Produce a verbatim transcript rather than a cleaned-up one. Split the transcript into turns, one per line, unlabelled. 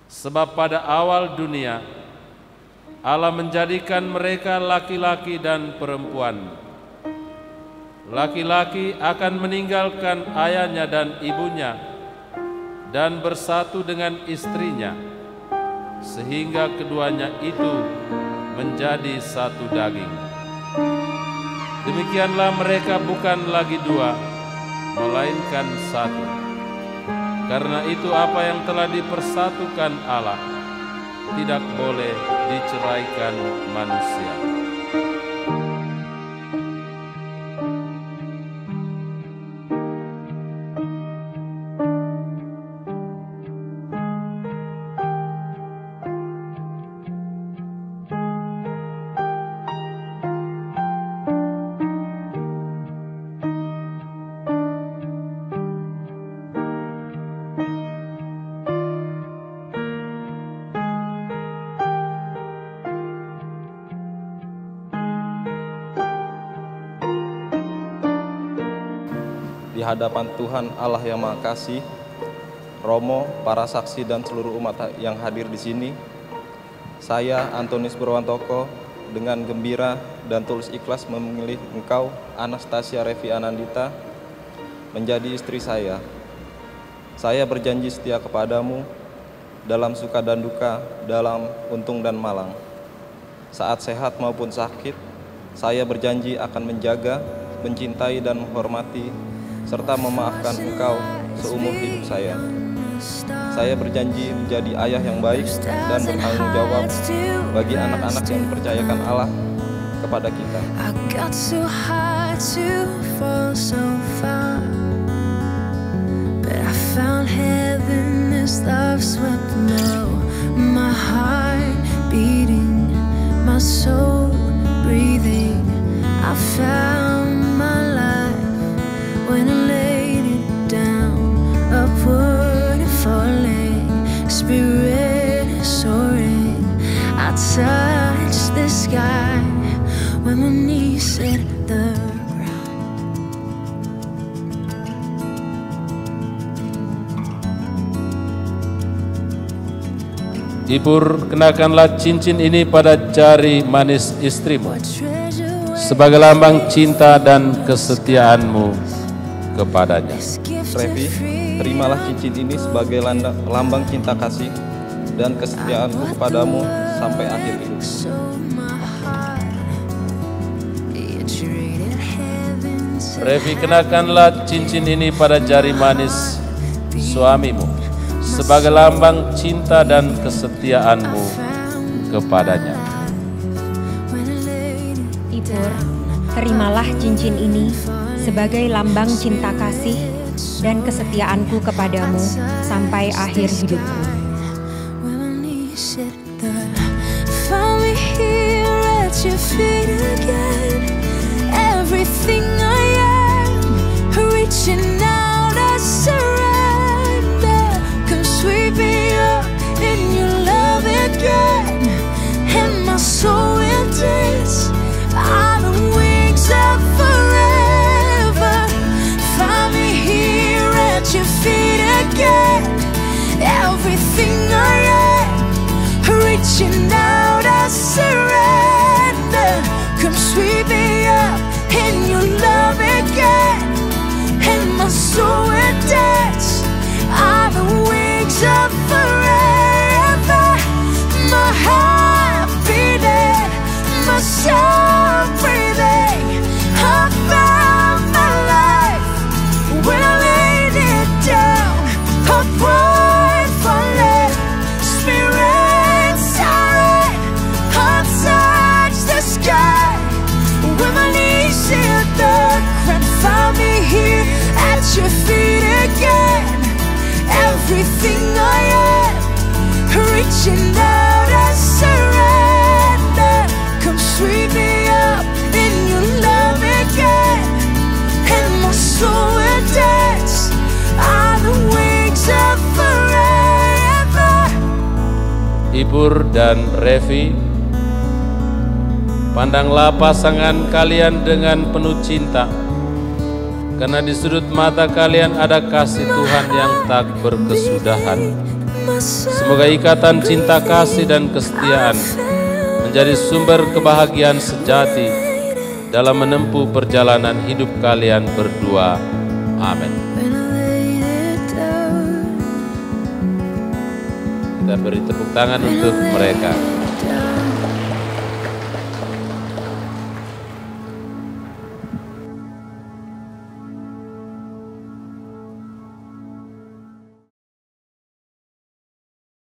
Sebab pada awal dunia Allah menjadikan mereka laki-laki dan perempuan. Laki-laki akan meninggalkan ayahnya dan ibunya dan bersatu dengan istrinya, sehingga keduanya itu menjadi satu daging. Demikianlah mereka bukan lagi dua, melainkan satu. Karena itu apa yang telah dipersatukan Allah tidak boleh diceraikan manusia.
Di hadapan Tuhan Allah yang Maha Kasih, Romo, para saksi dan seluruh umat yang hadir di sini, saya Antonius Purwantoko dengan gembira dan tulus ikhlas memilih engkau, Anastasia Revi Anandita, menjadi istri saya. Saya berjanji setia kepadamu dalam suka dan duka, dalam untung dan malang. Saat sehat maupun sakit, saya berjanji akan menjaga, mencintai dan menghormati serta memaafkan engkau seumur hidup saya. Saya berjanji menjadi ayah yang baik dan bertanggung jawab bagi anak-anak yang dipercayakan Allah kepada kita.
When I laid it down, upward and falling, spirit is soaring. I touched the sky when my knees hit the ground.
Ibu, kenakanlah cincin ini pada jari manis istrimu sebagai lambang cinta dan kesetiaanmu kepadanya.
Revi, terimalah cincin ini sebagai lambang cinta kasih dan kesetiaanku kepadamu sampai akhir hidup.
Revi, kenakanlah cincin ini pada jari manis suamimu sebagai lambang cinta dan kesetiaanmu kepadanya.
Ibu, terimalah cincin ini sebagai lambang cinta kasih dan kesetiaanku kepadamu sampai akhir hidupku.
Everything I am, reaching out, I surrender. Come sweep me up in your love again, and my soul will dance on the wings of forever. My heart beating, my soul breathing. I found my life when I laid it down. Upward falling, spirit soaring, I touch the sky. When my knees hit the ground, found me here at your feet again. Everything I am, reaching out, I surrender. Come sweep me up in your love again, and my soul will dance on the wings of forever.
Ibu dan Revi, pandanglah pasangan kalian dengan penuh cinta, karena di sudut mata kalian ada kasih Tuhan yang tak berkesudahan. Semoga ikatan cinta kasih dan kesetiaan menjadi sumber kebahagiaan sejati dalam menempuh perjalanan hidup kalian berdua. Amin. Kita beri tepuk tangan untuk mereka.